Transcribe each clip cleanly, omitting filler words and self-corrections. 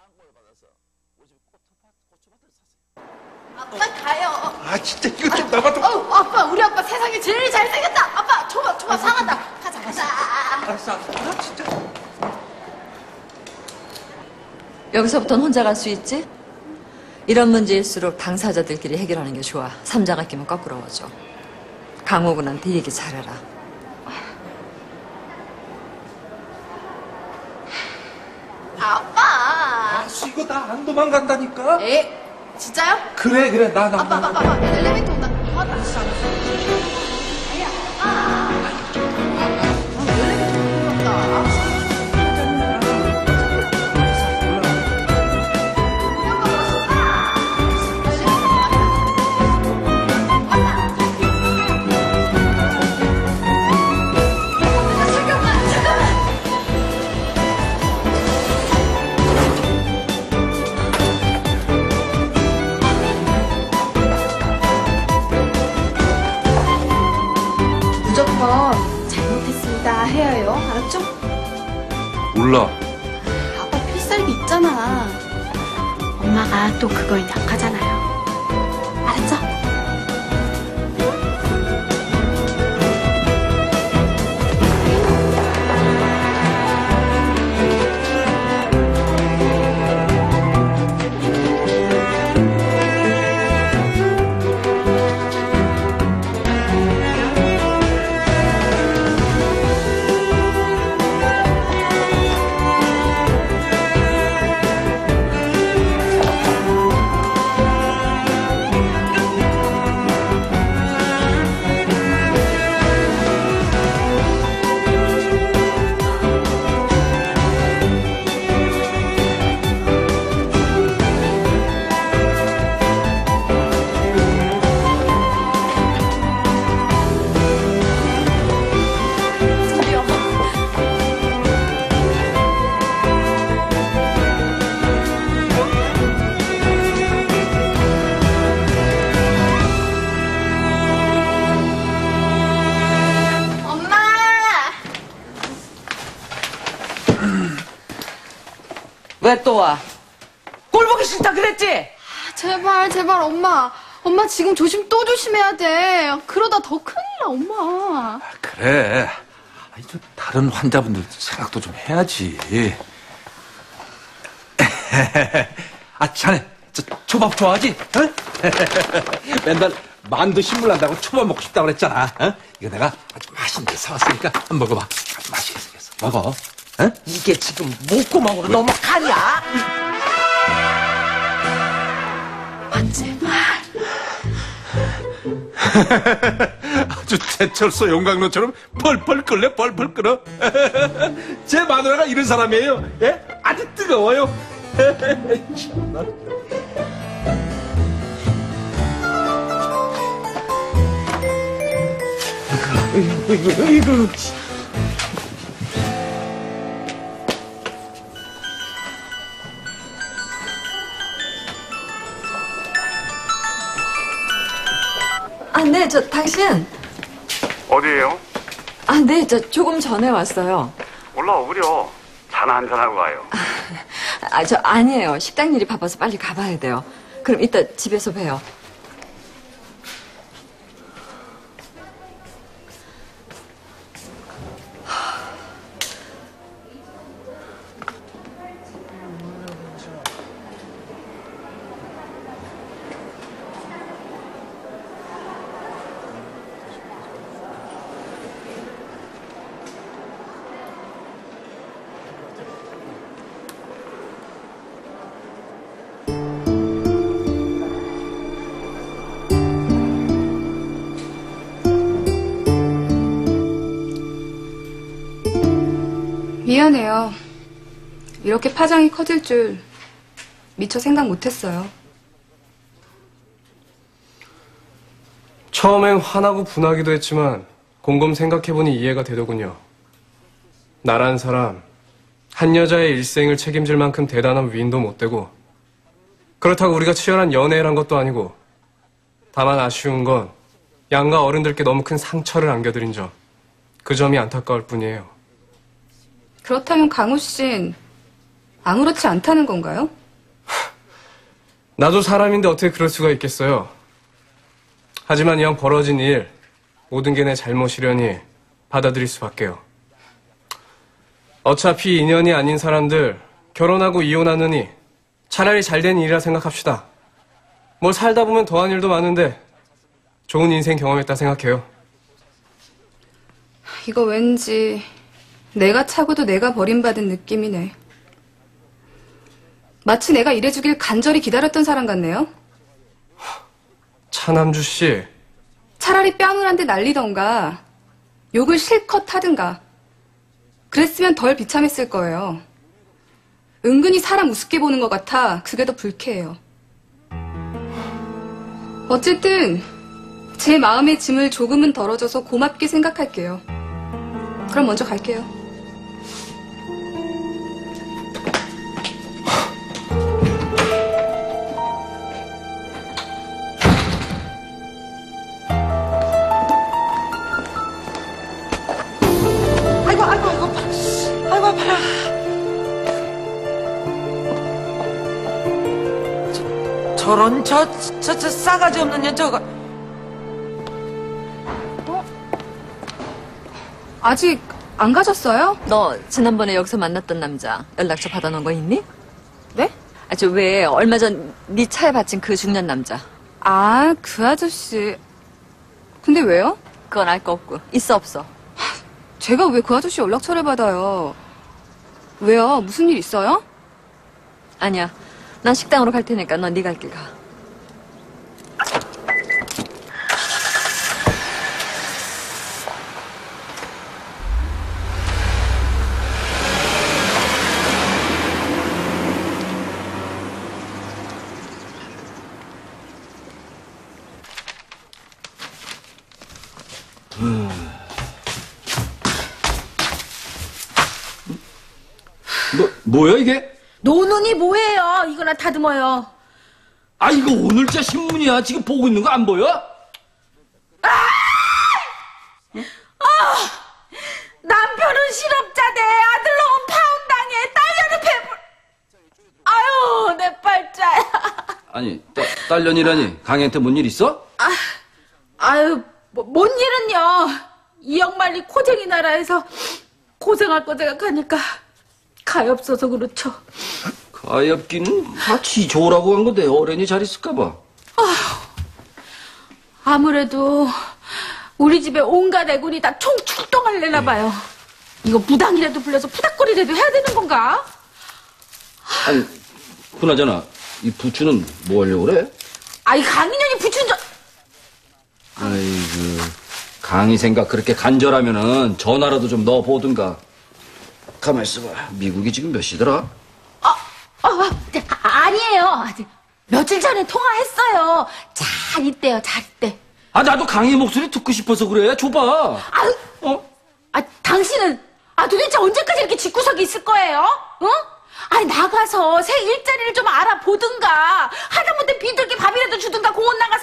양보를 받아서 우리 집 고추밭을 샀어요. 아빠 가요. 아 진짜 이거 좀 나봐도. 아빠 우리 아빠 세상에 제일 잘생겼다. 아빠 초밥 상한다. 가자. 알았어. 아 진짜. 여기서부터는 혼자 갈 수 있지? 이런 문제일수록 당사자들끼리 해결하는 게 좋아. 삼자가 끼면 거꾸러워져. 강호군한테 얘기 잘해라. 아빠. 알았어 이거 나 안 도망간다니까. 에? 진짜요? 그래 나. 아빠 엘리베이터 온다. 알았어. 아니야. 엘리베이터 온다. 무조건 잘못했습니다 해야 해요. 알았죠? 몰라. 아빠 필살기 있잖아. 엄마가 또 그거에 약하잖아요. 알았죠? 왜 또 와? 꼴 보기 싫다 그랬지? 제발 엄마. 엄마 지금 또 조심해야 돼. 그러다 더 큰일 나 엄마. 그래. 아니, 좀 다른 환자분들 생각도 좀 해야지. 아 자네 저 초밥 좋아하지? 어? 맨날 만두 신물 난다고 초밥 먹고 싶다고 그랬잖아. 어? 이거 내가 아주 맛있는 데 사왔으니까 한번 먹어봐. 아주 맛있게 생겼어. 먹어. 어? 이게 지금 목구멍으로 넘어가냐? 제발. 아주 제철소 용광로처럼 펄펄 끓네 펄펄 끓어. 제 마누라가 이런 사람이에요. 예? 아주 뜨거워요. 참나. 이거. 아, 네, 당신. 어디에요? 아, 네, 조금 전에 왔어요. 올라오구려. 자나 한잔하고 가요. 아니에요. 식당 일이 바빠서 빨리 가봐야 돼요. 그럼 이따 집에서 봬요. 미안해요. 이렇게 파장이 커질 줄 미처 생각 못했어요. 처음엔 화나고 분하기도 했지만 곰곰 생각해보니 이해가 되더군요. 나란 사람, 한 여자의 일생을 책임질 만큼 대단한 위인도 못 되고 그렇다고 우리가 치열한 연애를 한 것도 아니고 다만 아쉬운 건 양가 어른들께 너무 큰 상처를 안겨드린 점, 그 점이 안타까울 뿐이에요. 그렇다면 강우 씨는 아무렇지 않다는 건가요? 나도 사람인데 어떻게 그럴 수가 있겠어요. 하지만 이왕 벌어진 일, 모든 게 내 잘못이려니 받아들일 수밖에요. 어차피 인연이 아닌 사람들 결혼하고 이혼하느니 차라리 잘된 일이라 생각합시다. 뭘 살다 보면 더한 일도 많은데 좋은 인생 경험했다 생각해요. 이거 왠지 내가 차고도 내가 버림받은 느낌이네. 마치 내가 이래주길 간절히 기다렸던 사람 같네요. 차남주 씨, 차라리 뺨을한테 날리던가 욕을 실컷 하든가 그랬으면 덜 비참했을 거예요. 은근히 사람 우습게 보는 것 같아 그게 더 불쾌해요. 어쨌든 제 마음의 짐을 조금은 덜어져서 고맙게 생각할게요. 그럼 먼저 갈게요. 아이고 아파라. 저런 저 싸가지 없는 년 저거. 아직 안 가셨어요? 너 지난번에 여기서 만났던 남자 연락처 받아놓은 거 있니? 네? 아, 저 왜 얼마 전 네 차에 받친 그 중년 남자. 아, 그 아저씨. 근데 왜요? 그건 알 거 없고. 있어 없어? 제가 왜 그 아저씨 연락처를 받아요? 왜요? 무슨 일 있어요? 아니야. 난 식당으로 갈 테니까 넌 네 갈 길 가. 뭐야 이게? 노는이 뭐예요? 이거나 다듬어요. 아 이거 오늘자 신문이야. 지금 보고 있는 거 안 보여? 남편은 실업자대, 아들 놈은 파혼당해, 딸녀는 배불. 아유, 내 팔자야. 아니 딸년이라니 강희한테 뭔 일 있어? 아유, 뭔 일은요. 이영만리 코쟁이 나라에서 고생할 거 생각하니까 가엾어서 그렇죠. 가엾기는 같이 좋으라고 한 건데 어련히 잘 있을까봐. 아무래도 우리 집에 온갖 애군이 다 총출동하려나 봐요. 이거 무당이라도 불러서 푸닥거리라도 해야 되는 건가? 아니 그나저나 이 부추는 뭐 하려고 그래? 아이 강인현이 부춘 저... 아이고 강희 생각 그렇게 간절하면은 전화라도 좀 넣어보든가. 가만 있어봐. 미국이 지금 몇 시더라? 아니에요. 며칠 전에 통화했어요. 잘 있대요, 잘 있대. 아 나도 강희 목소리 듣고 싶어서 그래. 줘봐. 당신은 도대체 언제까지 이렇게 집구석에 있을 거예요? 응? 아니 나가서 새 일자리를 좀 알아보든가 하다못해 비둘기 밥이라도 주든가 공원 나가서.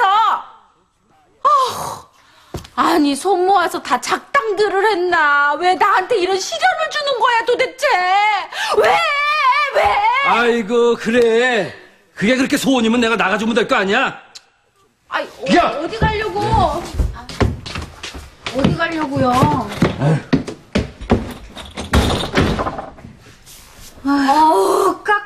아니 손 모아서 다 작당들을 했나? 왜 나한테 이런 시련을 주는 거야 도대체? 왜? 아이고 그래. 그게 그렇게 소원이면 내가 나가주면 될 거 아니야? 아이 야! 어디 가려고? 어디 가려고요? 아우 까